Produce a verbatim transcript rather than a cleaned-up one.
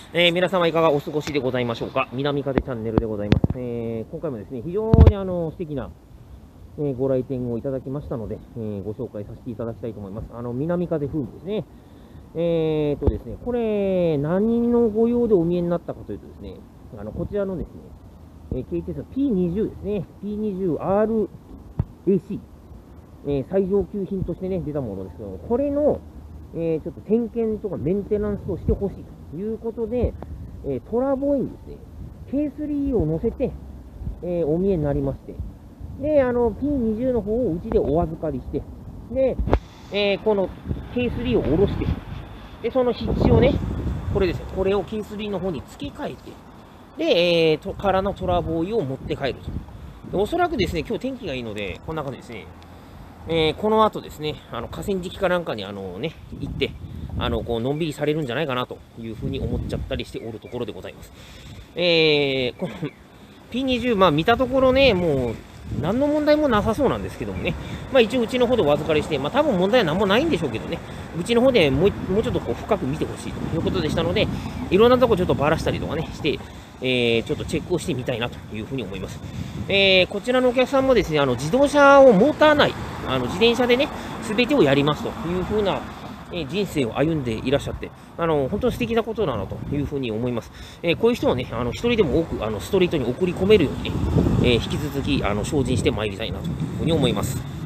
えー皆様いかがお過ごしでございましょうか。南風チャンネルでございます。えー今回もですね、非常にあの素敵な、えーご来店をいただきましたので、えーご紹介させていただきたいと思います。あの、南風風味ですね。えーとですね、これ、何のご用でお見えになったかというとですね、あの、こちらのですね、えー、ケーエイチエス の ピーにじゅう ですね、ピーにじゅうアールエーシー、えー最上級品としてね、出たものですけども、これの、えーちょっと点検とかメンテナンスをしてほしいということで、えートラボイにですね、ケースリー を乗せて、えーお見えになりまして、で、あの、ピーにじゅう の方をうちでお預かりして、で、えーこの ケースリー を下ろして、で、その筆致をね、これですよ、これを ケースリー の方に付け替えて、で、えーと、からのトラボイを持って帰ると。でおそらくですね、今日天気がいいので、こんな感じですね、えーこの後ですね、あの河川敷かなんかにあの、ね、行って、あのこうのんびりされるんじゃないかなというふうに思っちゃったりしておるところでございます。えー、この ピーにじゅう、まあ見たところね、もう何の問題もなさそうなんですけどもね、まあ一応うちの方でお預かりして、まあ多分問題は何もないんでしょうけどね、うちの方でもうもうちょっとこう深く見てほしいということでしたので、いろんなとこちょっとばらしたりとかね、して、えーちょっとチェックをしてみたいなというふうに思います。えーこちらのお客さんもですね、あの自動車をモーター内、あの自転車でね、すべてをやりますというふうな、えー人生を歩んでいらっしゃって、あの本当に素敵なことだなというふうに思います。えーこういう人をね、あの一人でも多くあのストリートに送り込めるようにね、えー引き続きあの精進してまいりたいなというふうに思います。